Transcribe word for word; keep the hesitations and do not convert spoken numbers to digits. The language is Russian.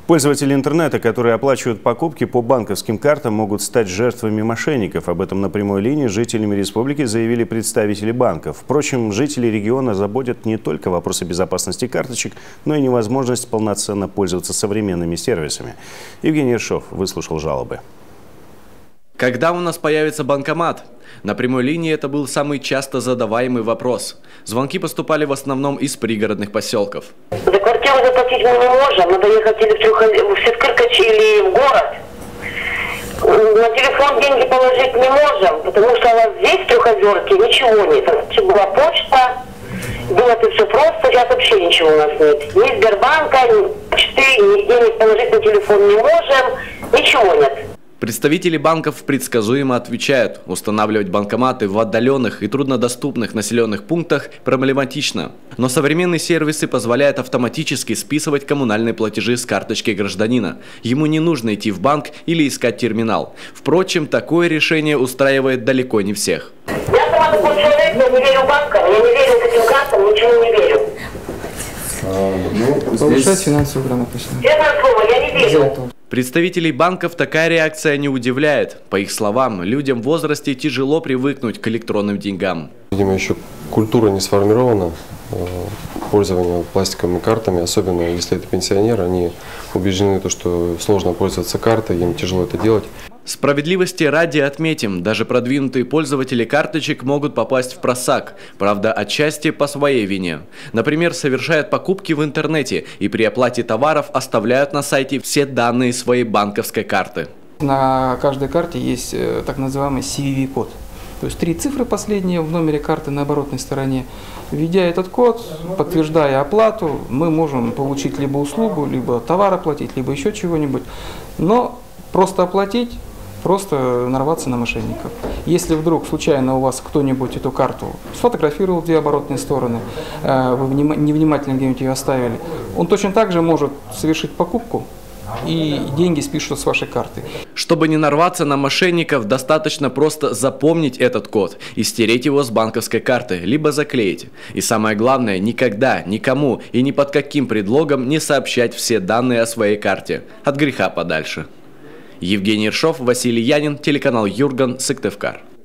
Пользователи интернета, которые оплачивают покупки по банковским картам, могут стать жертвами мошенников. Об этом на прямой линии с жителями республики заявили представители банков. Впрочем, жители региона заботят не только вопросы безопасности карточек, но и невозможность полноценно пользоваться современными сервисами. Евгений Ершов выслушал жалобы. Когда у нас появится банкомат? На прямой линии это был самый часто задаваемый вопрос. Звонки поступали в основном из пригородных поселков. За квартиру заплатить мы не можем, надо ехать или в, Трюх... в Сыскыркач, или в город. На телефон деньги положить не можем, потому что у нас здесь, в Трехозерке, ничего нет. Раньше была почта, было это все просто, сейчас вообще ничего у нас нет. Ни Сбербанка, ни почты, ни денег положить на телефон не можем, ничего нет. Представители банков предсказуемо отвечают, устанавливать банкоматы в отдаленных и труднодоступных населенных пунктах проблематично. Но современные сервисы позволяют автоматически списывать коммунальные платежи с карточки гражданина. Ему не нужно идти в банк или искать терминал. Впрочем, такое решение устраивает далеко не всех. Я сама такой человек, но не верю банкам, я не верю к этим картам, ничего не верю. А, ну, Повышать финансовую грамотность. Честное слово, я не верю. Представителей банков такая реакция не удивляет. По их словам, людям в возрасте тяжело привыкнуть к электронным деньгам. Видимо, еще культура не сформирована пользования пластиковыми картами, особенно если это пенсионеры, они убеждены, что сложно пользоваться картой, им тяжело это делать. Справедливости ради отметим, даже продвинутые пользователи карточек могут попасть в просак, правда, отчасти по своей вине. Например, совершают покупки в интернете и при оплате товаров оставляют на сайте все данные своей банковской карты. На каждой карте есть так называемый си ви ви-код. То есть три цифры последние в номере карты на оборотной стороне. Введя этот код, подтверждая оплату, мы можем получить либо услугу, либо товар оплатить, либо еще чего-нибудь. Но просто оплатить, просто нарваться на мошенников. Если вдруг случайно у вас кто-нибудь эту карту сфотографировал в две оборотные стороны, вы невнимательно где-нибудь ее оставили, он точно так же может совершить покупку, и деньги спишут с вашей карты. Чтобы не нарваться на мошенников, достаточно просто запомнить этот код и стереть его с банковской карты, либо заклеить. И самое главное, никогда, никому и ни под каким предлогом не сообщать все данные о своей карте. От греха подальше. Евгений Ершов, Василий Янин, телеканал Юрган, Сыктывкар.